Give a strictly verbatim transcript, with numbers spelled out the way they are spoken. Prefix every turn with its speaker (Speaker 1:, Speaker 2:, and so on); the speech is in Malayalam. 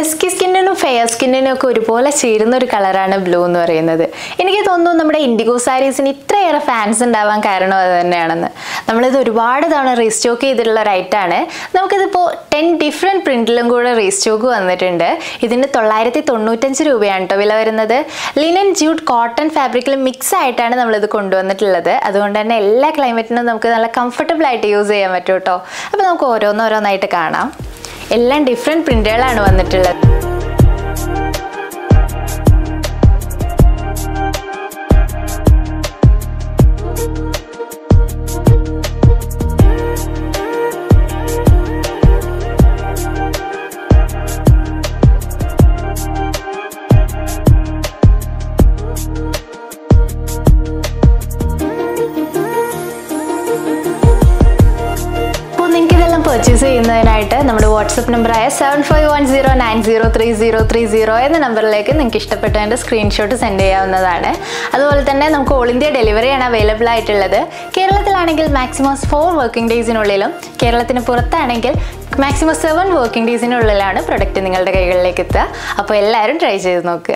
Speaker 1: ഡസ്കി സ്കിന്നിനും ഫെയർ സ്കിന്നിനും ഒക്കെ ഒരുപോലെ ചേരുന്ന ഒരു കളറാണ് ബ്ലൂ എന്ന് പറയുന്നത്. എനിക്ക് തോന്നുന്നു നമ്മുടെ ഇൻഡിഗോ സാരീസിന് ഇത്രയേറെ ഫാൻസ് ഉണ്ടാവാൻ കാരണം അത് തന്നെയാണെന്ന്. നമ്മളിത് ഒരുപാട് തവണ റീസ്റ്റോക്ക് ചെയ്തിട്ടുള്ള ഒരു ഐറ്റാണ്. നമുക്കിതിപ്പോൾ ടെൻ ഡിഫറെൻറ്റ് പ്രിൻറ്റിലും കൂടെ റീസ്റ്റോക്ക് വന്നിട്ടുണ്ട്. ഇതിന് തൊള്ളായിരത്തി തൊണ്ണൂറ്റഞ്ച് രൂപയാണ് കേട്ടോ വില വരുന്നത്. ലിനൻ, ജ്യൂട്ട്, കോട്ടൺ ഫാബ്രിക്കിൽ മിക്സ് ആയിട്ടാണ് നമ്മളിത് കൊണ്ടുവന്നിട്ടുള്ളത്. അതുകൊണ്ട് തന്നെ എല്ലാ ക്ലൈമറ്റിനും നമുക്ക് നല്ല കംഫർട്ടബിൾ ആയിട്ട് യൂസ് ചെയ്യാൻ പറ്റും കേട്ടോ. അപ്പോൾ നമുക്ക് ഓരോന്നോരോന്നായിട്ട് കാണാം. എല്ലാം ഡിഫറെൻറ്റ് പ്രിൻ്റുകളാണ് വന്നിട്ടുള്ളത്. പർച്ചേസ് ചെയ്യുന്നതിനായിട്ട് നമ്മുടെ വാട്സപ്പ് നമ്പറായ seven five one zero nine zero three zero three zero എന്ന നമ്പറിലേക്ക് നിങ്ങൾക്ക് ഇഷ്ടപ്പെട്ടതിൻ്റെ സ്ക്രീൻഷോട്ട് സെൻഡ് ചെയ്യാവുന്നതാണ്. അതുപോലെ തന്നെ നമുക്ക് ഓൾ ഇന്ത്യ ഡെലിവറിയാണ് അവൈലബിൾ ആയിട്ടുള്ളത്. കേരളത്തിലാണെങ്കിൽ മാക്സിമം ഫോർ വർക്കിംഗ് ഡേയ്സിനുള്ളിലും കേരളത്തിന് പുറത്താണെങ്കിൽ മാക്സിമം സെവൻ വർക്കിംഗ് ഡേയ്സിനുള്ളിലാണ് പ്രൊഡക്റ്റ് നിങ്ങളുടെ കൈകളിലേക്ക് എത്തുക. അപ്പോൾ എല്ലാവരും ട്രൈ ചെയ്ത് നോക്കുക.